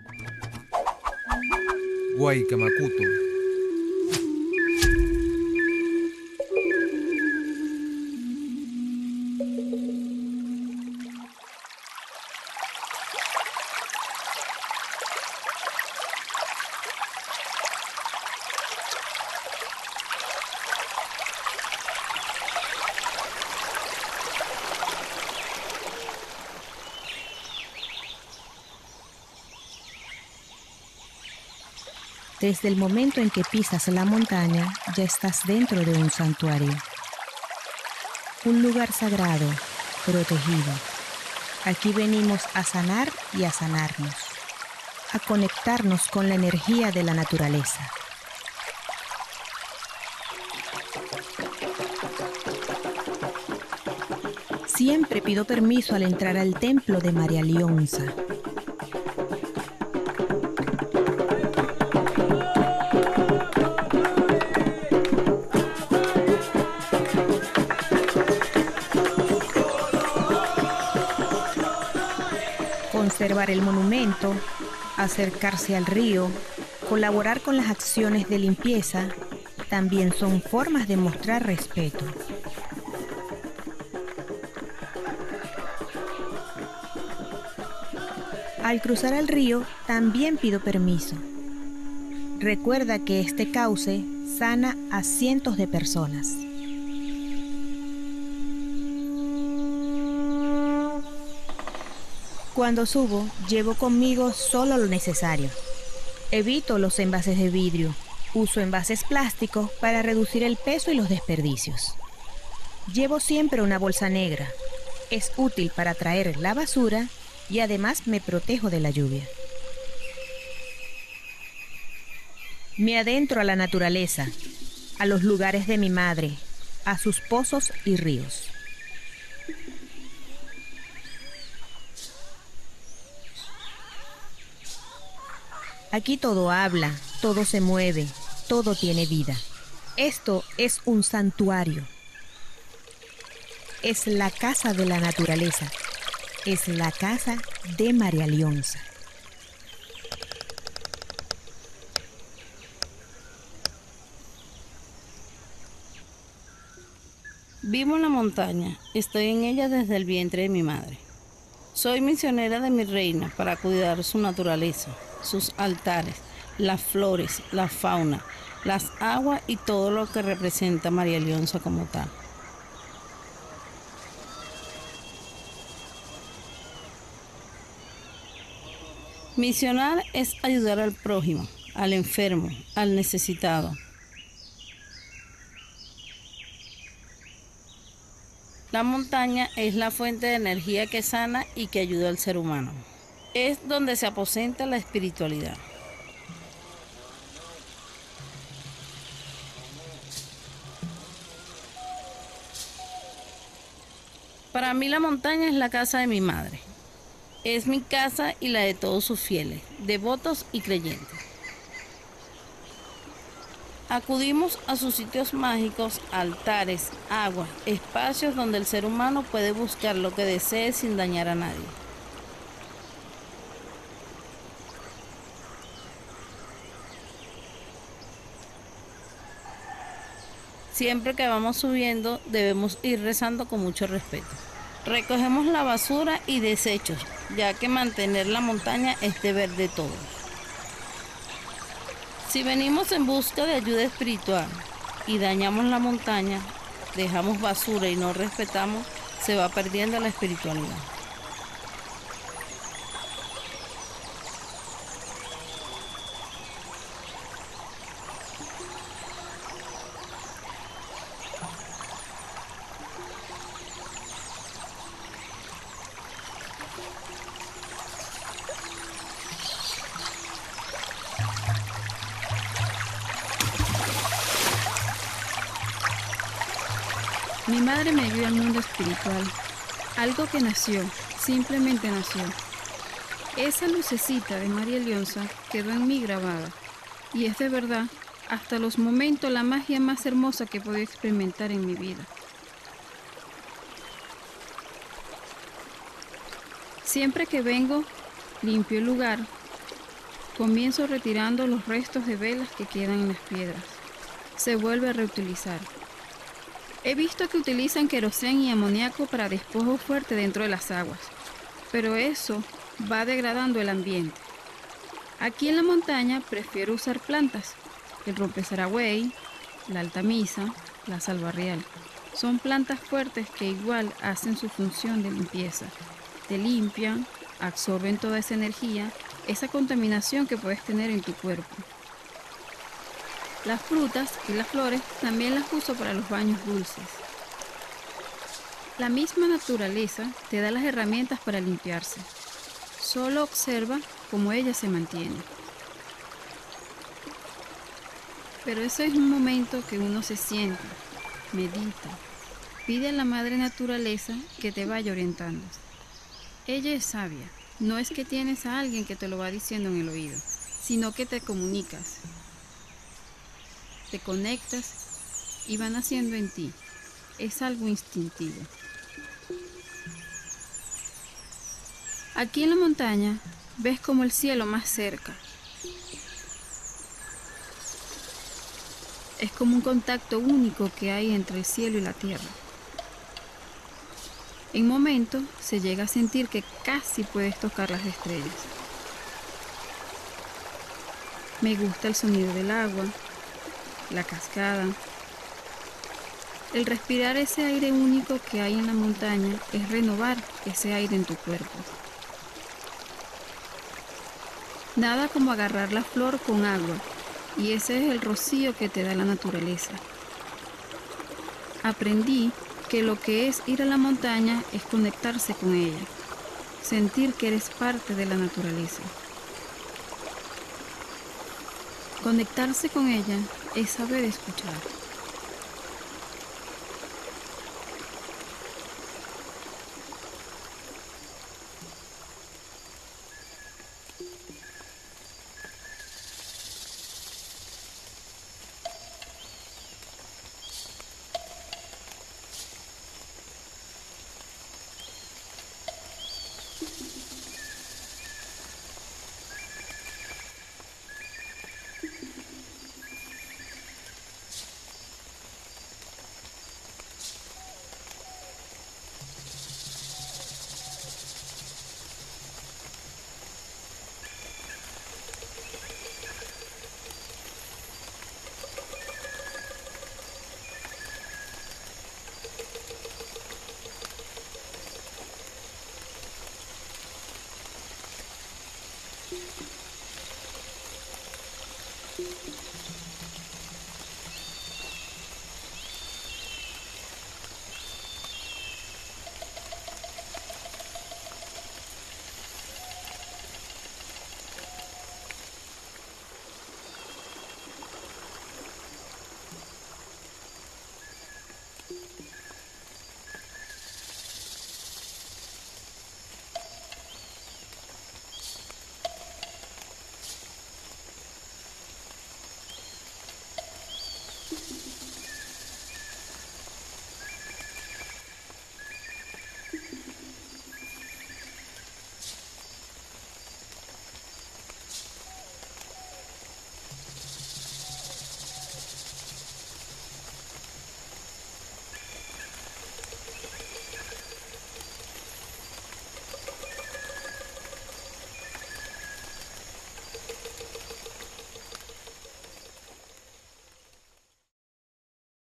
Guaycamacuto. Desde el momento en que pisas la montaña, ya estás dentro de un santuario. Un lugar sagrado, protegido. Aquí venimos a sanar y a sanarnos, a conectarnos con la energía de la naturaleza. Siempre pido permiso al entrar al templo de María Leonza. Conservar el monumento, acercarse al río, colaborar con las acciones de limpieza, también son formas de mostrar respeto. Al cruzar el río, también pido permiso. Recuerda que este cauce sana a cientos de personas. Cuando subo, llevo conmigo solo lo necesario. Evito los envases de vidrio. Uso envases plásticos para reducir el peso y los desperdicios. Llevo siempre una bolsa negra. Es útil para traer la basura y además me protejo de la lluvia. Me adentro a la naturaleza, a los lugares de mi madre, a sus pozos y ríos. Aquí todo habla, todo se mueve, todo tiene vida. Esto es un santuario. Es la casa de la naturaleza. Es la casa de María Leonza. Vivo en la montaña, estoy en ella desde el vientre de mi madre. Soy misionera de mi reina para cuidar su naturaleza, sus altares, las flores, la fauna, las aguas y todo lo que representa María Leonza como tal. Misionar es ayudar al prójimo, al enfermo, al necesitado. La montaña es la fuente de energía que sana y que ayuda al ser humano. Es donde se aposenta la espiritualidad. Para mí la montaña es la casa de mi madre. Es mi casa y la de todos sus fieles, devotos y creyentes. Acudimos a sus sitios mágicos, altares, aguas, espacios donde el ser humano puede buscar lo que desee sin dañar a nadie. Siempre que vamos subiendo debemos ir rezando con mucho respeto. Recogemos la basura y desechos, ya que mantener la montaña es deber de todos. Si venimos en busca de ayuda espiritual y dañamos la montaña, dejamos basura y no respetamos, se va perdiendo la espiritualidad. Mi madre me dio al mundo espiritual, algo que nació, simplemente nació. Esa lucecita de María Leonza quedó en mí grabada, y es de verdad, hasta los momentos, la magia más hermosa que podía experimentar en mi vida. Siempre que vengo, limpio el lugar, Comienzo retirando los restos de velas que quedan en las piedras. Se vuelve a reutilizar. He visto que utilizan queroseno y amoníaco para despojo fuerte dentro de las aguas, pero eso va degradando el ambiente. Aquí en la montaña prefiero usar plantas, el rompezaragüey, la altamisa, la salvarrial. Son plantas fuertes que igual hacen su función de limpieza. Te limpian, absorben toda esa energía, esa contaminación que puedes tener en tu cuerpo. Las frutas y las flores también las uso para los baños dulces. La misma naturaleza te da las herramientas para limpiarse. Solo observa cómo ella se mantiene. Pero ese es un momento que uno se sienta, medita, pide a la madre naturaleza que te vaya orientando. Ella es sabia, no es que tienes a alguien que te lo va diciendo en el oído, sino que te comunicas, te conectas y va naciendo en ti. Es algo instintivo. Aquí en la montaña ves como el cielo más cerca. Es como un contacto único que hay entre el cielo y la tierra. En momentos se llega a sentir que casi puedes tocar las estrellas. Me gusta el sonido del agua, la cascada. El respirar ese aire único que hay en la montaña es renovar ese aire en tu cuerpo. Nada como agarrar la flor con agua, y ese es el rocío que te da la naturaleza. Aprendí que lo que es ir a la montaña es conectarse con ella, sentir que eres parte de la naturaleza. Conectarse con ella es saber escuchar.